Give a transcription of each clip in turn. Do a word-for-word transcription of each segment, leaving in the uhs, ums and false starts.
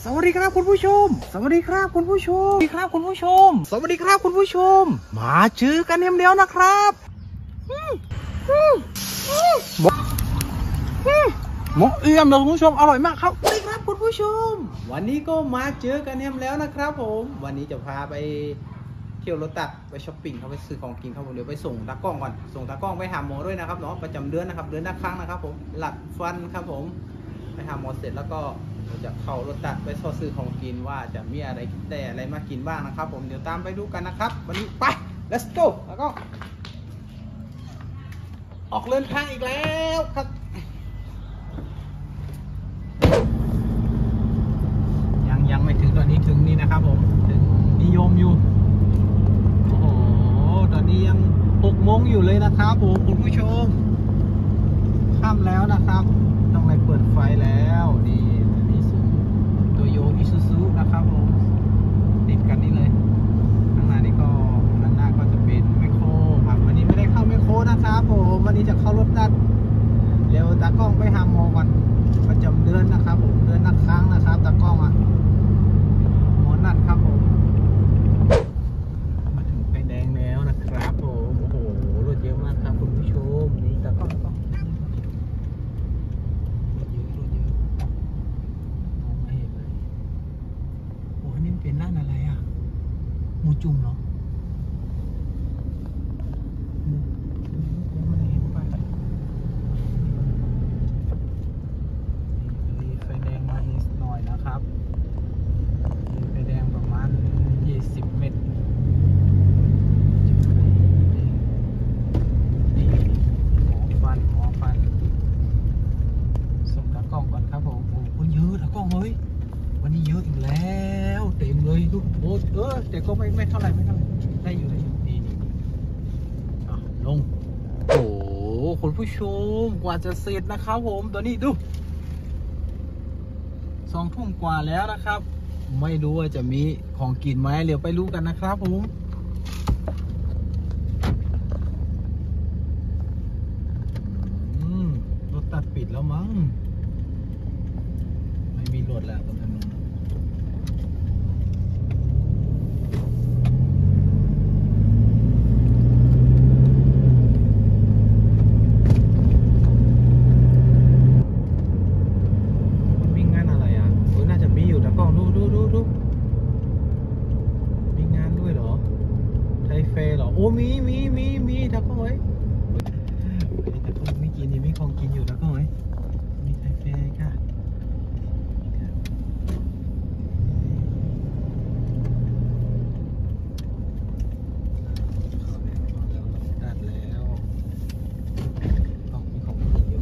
สวัสดีครับคุณผู้ชมสวัสดีครับคุณผู้ชมสวัสดีครับคุณผู้ชมสวัสดีครับคุณผู้ชมมาเจอกันเร็วๆนะครับหมกเอี่ยมนะคุณผู้ชมอร่อยมากครับสวัสดีครับคุณผู้ชมวันนี้ก็มาเจอกันแล้วนะครับผมวันนี้จะพาไปเที่ยวรถตัดไปช้อปปิ้งเขาไปซื้อของกินครับผมเดี๋ยวไปส่งตากล้องก่อนส่งตากล้องไปหาหมอด้วยนะครับเนาะประจำเดือนนะครับเดือนละครั้งนะครับผมหลัดฟันครับผมไปหาหมอเสร็จแล้วก็จะเข้ารถตัดไปซอซื้อของกินว่าจะมีอะไรแต่อะไรมากินบ้างนะครับผมเดี๋ยวตามไปดูกันนะครับวันนี้ไป let's go แล้วก็ออกเดินทางอีกแล้วครับยังยังไม่ถึงตอนนี้ถึงนี่นะครับผมถึงนิยมอยู่โอ้โหตอนนี้ยังหกโมงอยู่เลยนะครับผมคุณผู้ชมค่ำแล้วนะครับต้องไปเปิดไฟแล้วนี่นี่สุดตัวโยอิซูซุนะครับผมติดกันนี่เลยข้างหน้านี่ก็ด้านหน้าก็จะเป็นแมคโครครับวันนี้ไม่ได้เข้าแมคโครนะครับผมวันนี้จะเข้ารถตัดเร็วตากล้องไปหาหมอก่อนประจำเดือนนะครับผมเดือนละครั้งนะครับตากล้องอ่ะหมอนัดครับผมมาถึงไฟแดงแล้วนะครับผมโอ้โหรถเยอะมากครับคุณผู้ชมนี่ตากล้องก็เป็นร้านอะไรอ่ะหมูจุ่มเหรอหมูไม่เห็นไปมีไฟแดงมานิดหน่อยนะครับมีไฟแดงประมาณยี่สิบเมตรนี่หมอฟันหมอฟันส่งตากล้องก่อนครับผมโอ้คนเยอะตากล้องเฮ้ยวันนี้เยอะอีกแล้วเต็มเลยทุกโอ้เออแต่ก็ไม่ไม่เท่าไหร่ไม่เท่าไหร่ได้อยู่ได้อยู่นี่นี่อ่ะลงโอ้คุณผู้ชมกว่าจะเสร็จนะครับผมตอนนี้ดูสองทุ่มกว่าแล้วนะครับไม่รู้ว่าจะมีของกินไหมเดี๋ยวไปรู้กันนะครับผมรถตัดปิดแล้วมั้งไม่มีรถแล้วตรงถนนโอ้มีมีมีมีทักเข้าไว้แต่ก็ไม่กินนี่มีของกินอยู่ทักเข้าไว้มีไทยเฟย์ค่ะตัดแล้วต้องมีของกินอยู่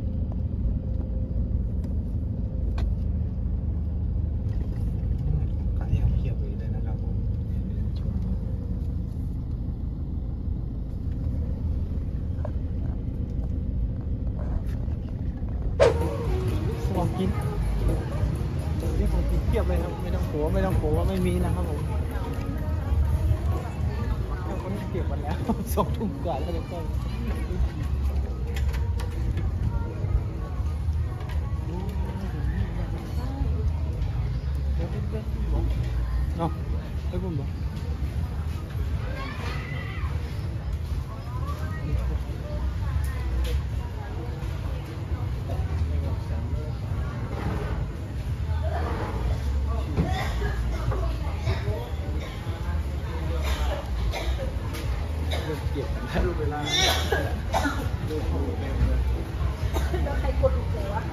ขายเอาเพียบเลยนะครับผมของกินนี่ของกินเทียบเลยครับไม่ต้องกลัวไม่ต้องกลัวว่าไม่มีนะครับผมเราคนเก็บมันแล้วสองทุ่มกว่าแล้วจะต้องเนาะไอ้บุ้มบอกเก็บกันได้รูปเวลาดูโหดเต็มเลยแล้วใครกดถูกเลยวะ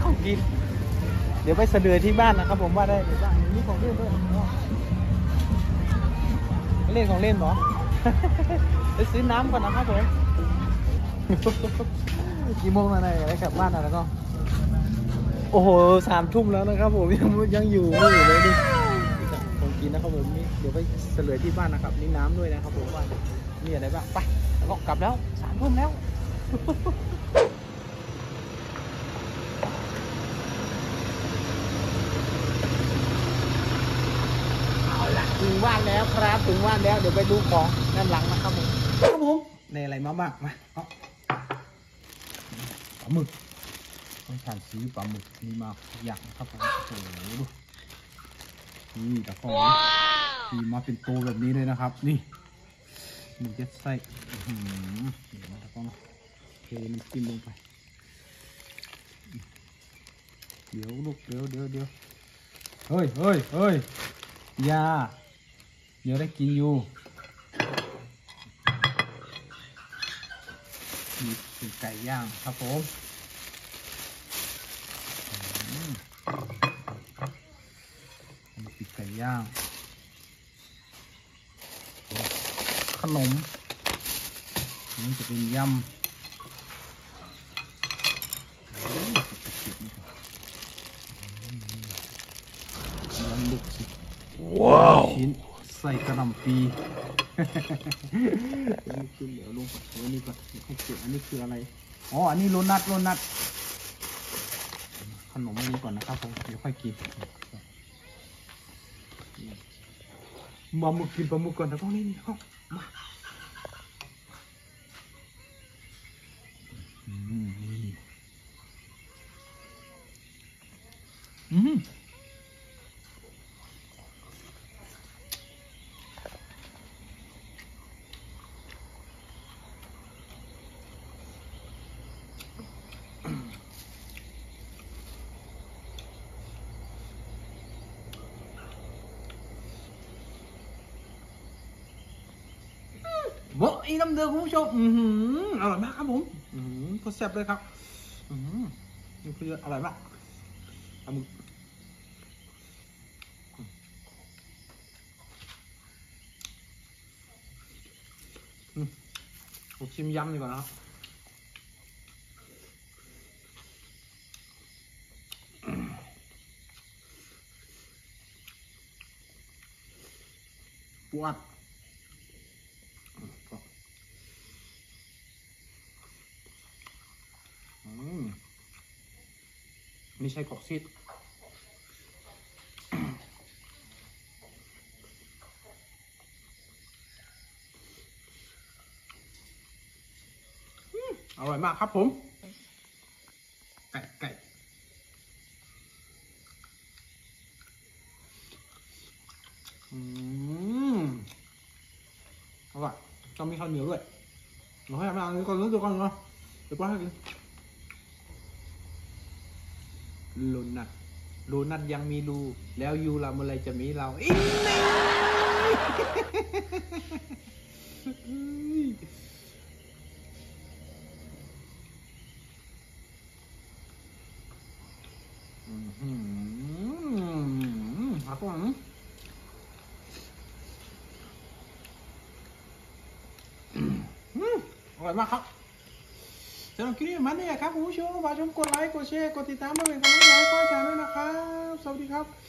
ของกินเดี๋ยวไปเสนอที่บ้านนะครับผมว่าได้หรือบ้างนี่ของเล่นด้วยเล่นของเล่นเหรอ ไปซื้อน้ำก่อนนะครับผม กี่โมงแล้วไหนอะไรกลับบ้านแล้วก็โอ้โหสามทุ่มแล้วนะครับผมยังยังอยู่ไม่อยู่เลยนี่ของกินนะครับผมนี่เดี๋ยวไปเสลยที่บ้านนะครับนี่น้ำด้วยนะครับผมว่ามีอะไรบ้างไปแล้วก็กลับแล้วสามทุ่มแล้ว เอาละถึงบ้านแล้วครับถึงบ้านแล้วเดี๋ยวไปดูของด้านหลังนะครับผมครับผมในอะไรมาบ้างมาเอาปลาหมึกต้องการซื้อปลาหมึกมีมาอย่างนะครับผมโอ้โหดูนี่แต่ของมีมาเป็นโตแบบนี้เลยนะครับนี่มันจะใส่เดี๋ยวตะก้องเทน้ำจิ้มลงไปเดี๋ยวลูกเดี๋ยวเดี๋ยวเดี๋ยวเฮ้ยเฮ้ยเฮ้ยยาเดี๋ยวได้กินอยู่มีเป็นไก่ย่างครับผมมีปีกไก่ย่างขนมนี่จะเป็นยำยำลูกชิ้นว้าวชิ้นใส่กระหล่ำปีลูกชิ้นเดี๋ยวลงก่อนเดี๋ยวนี้ก่อนเดี๋ยวให้เก็บอันนี้คืออะไรอ๋ออันนี้โรนัทโรนัทขนมอันนี้ก่อนนะครับผมเดี๋ยวค่อยกินมาหมึกกินปลาหมึกก่อนนะพวกนี้นี่เข้ามาอืมอืมโว้ยน้ำเดือดคุณผู้ชมอืมอร่อยมากครับผมอืมก็แซ่บเลยครับอืมนี่คืออร่อยมากปลาหมึกอืมผมชิมยำดีกว่านะครับปวดไม่ใช่กอกซิดอร่อยมากครับผมไก่ไก่อืมอร่อยต้องมีข้าวเหนียวด้วยเราให้มาอันนี้ก่อนนึกดูก่อนเนาะเดี๋ยวป้าให้กินโลนัทโลนัทยังมีรูแล้วยูเราเมื่อไรจะมีเราอีกอืมครับผมอร่อยมากครับสำหรับคลิปนี้มันเนี่ยครับคุณผู้ชมฝากชมกดไลค์กดแชร์กดติดตามมาเป็นกำลังใจให้ช่องด้วยนะครับสวัสดีครับ